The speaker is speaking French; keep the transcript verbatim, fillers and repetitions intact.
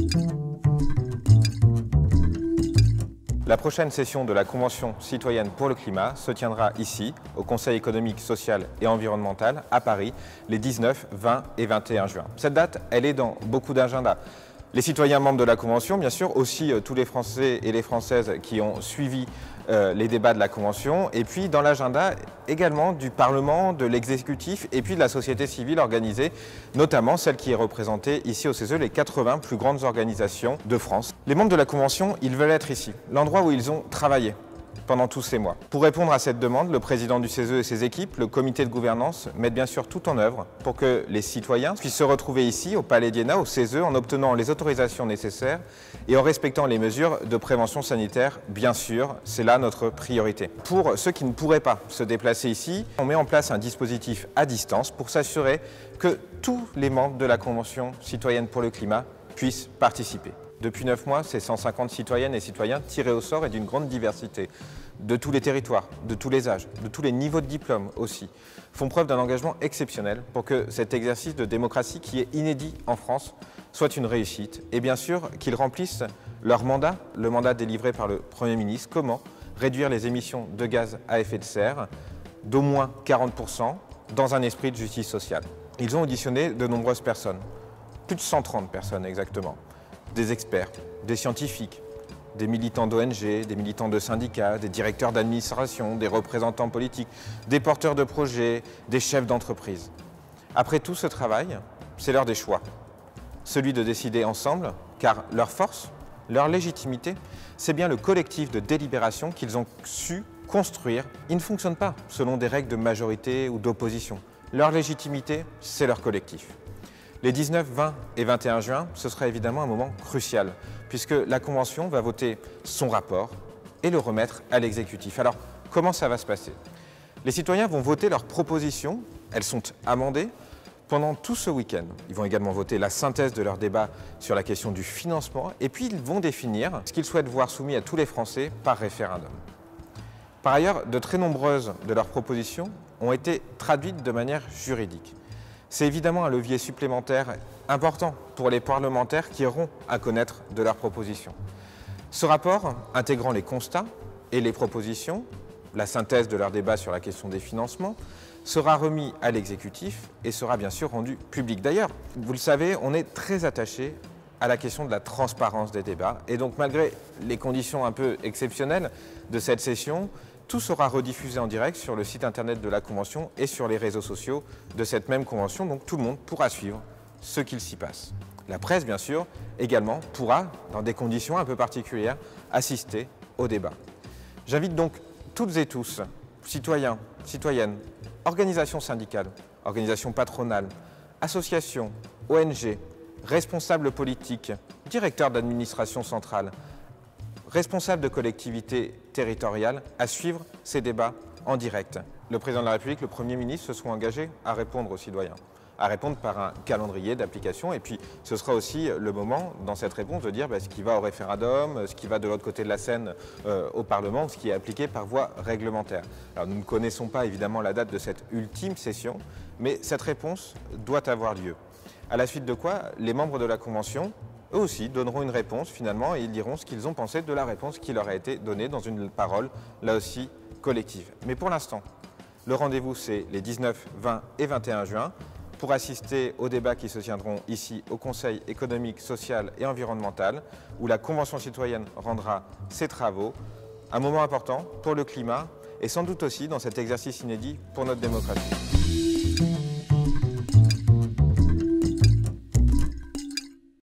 La prochaine session de la Convention citoyenne pour le climat se tiendra ici, au Conseil économique, social et environnemental, à Paris, les dix-neuf, vingt et vingt et un juin. Cette date, elle est dans beaucoup d'agendas. Les citoyens membres de la Convention, bien sûr, aussi euh, tous les Français et les Françaises qui ont suivi euh, les débats de la Convention, et puis dans l'agenda également du Parlement, de l'exécutif et puis de la société civile organisée, notamment celle qui est représentée ici au C E S E, les quatre-vingts plus grandes organisations de France. Les membres de la Convention, ils veulent être ici, l'endroit où ils ont travaillé pendant tous ces mois. Pour répondre à cette demande, le président du C E S E et ses équipes, le comité de gouvernance, mettent bien sûr tout en œuvre pour que les citoyens puissent se retrouver ici, au Palais d'Iéna, au C E S E, en obtenant les autorisations nécessaires et en respectant les mesures de prévention sanitaire, bien sûr, c'est là notre priorité. Pour ceux qui ne pourraient pas se déplacer ici, on met en place un dispositif à distance pour s'assurer que tous les membres de la Convention citoyenne pour le climat puissent participer. Depuis neuf mois, c'est cent cinquante citoyennes et citoyens tirés au sort et d'une grande diversité, de tous les territoires, de tous les âges, de tous les niveaux de diplôme aussi, font preuve d'un engagement exceptionnel pour que cet exercice de démocratie qui est inédit en France soit une réussite et bien sûr qu'ils remplissent leur mandat, le mandat délivré par le Premier ministre, comment réduire les émissions de gaz à effet de serre d'au moins quarante pour cent dans un esprit de justice sociale. Ils ont auditionné de nombreuses personnes, plus de cent trente personnes exactement. Des experts, des scientifiques, des militants d'O N G, des militants de syndicats, des directeurs d'administration, des représentants politiques, des porteurs de projets, des chefs d'entreprise. Après tout ce travail, c'est l'heure des choix. Celui de décider ensemble, car leur force, leur légitimité, c'est bien le collectif de délibération qu'ils ont su construire. Ils ne fonctionnent pas selon des règles de majorité ou d'opposition. Leur légitimité, c'est leur collectif. Les dix-neuf, vingt et vingt et un juin, ce sera évidemment un moment crucial, puisque la Convention va voter son rapport et le remettre à l'exécutif. Alors, comment ça va se passer? Les citoyens vont voter leurs propositions, elles sont amendées, pendant tout ce week-end. Ils vont également voter la synthèse de leur débat sur la question du financement, et puis ils vont définir ce qu'ils souhaitent voir soumis à tous les Français par référendum. Par ailleurs, de très nombreuses de leurs propositions ont été traduites de manière juridique. C'est évidemment un levier supplémentaire important pour les parlementaires qui auront à connaître de leurs propositions. Ce rapport, intégrant les constats et les propositions, la synthèse de leur débat sur la question des financements, sera remis à l'exécutif et sera bien sûr rendu public. D'ailleurs, vous le savez, on est très attaché à la question de la transparence des débats. Et donc, malgré les conditions un peu exceptionnelles de cette session, tout sera rediffusé en direct sur le site internet de la Convention et sur les réseaux sociaux de cette même Convention. Donc tout le monde pourra suivre ce qu'il s'y passe. La presse, bien sûr, également pourra, dans des conditions un peu particulières, assister au débat. J'invite donc toutes et tous, citoyens, citoyennes, organisations syndicales, organisations patronales, associations, O N G, responsables politiques, directeurs d'administration centrale, responsables de collectivités territoriales à suivre ces débats en direct. Le président de la République, le Premier ministre se sont engagés à répondre aux citoyens, à répondre par un calendrier d'application et puis ce sera aussi le moment dans cette réponse de dire bah, ce qui va au référendum, ce qui va de l'autre côté de la Seine euh, au Parlement, ce qui est appliqué par voie réglementaire. Alors nous ne connaissons pas évidemment la date de cette ultime session, mais cette réponse doit avoir lieu. À la suite de quoi, les membres de la Convention eux aussi donneront une réponse finalement et ils diront ce qu'ils ont pensé de la réponse qui leur a été donnée dans une parole, là aussi collective. Mais pour l'instant, le rendez-vous c'est les dix-neuf, vingt et vingt et un juin pour assister aux débats qui se tiendront ici au Conseil économique, social et environnemental où la Convention citoyenne rendra ses travaux. Un moment important pour le climat et sans doute aussi dans cet exercice inédit pour notre démocratie.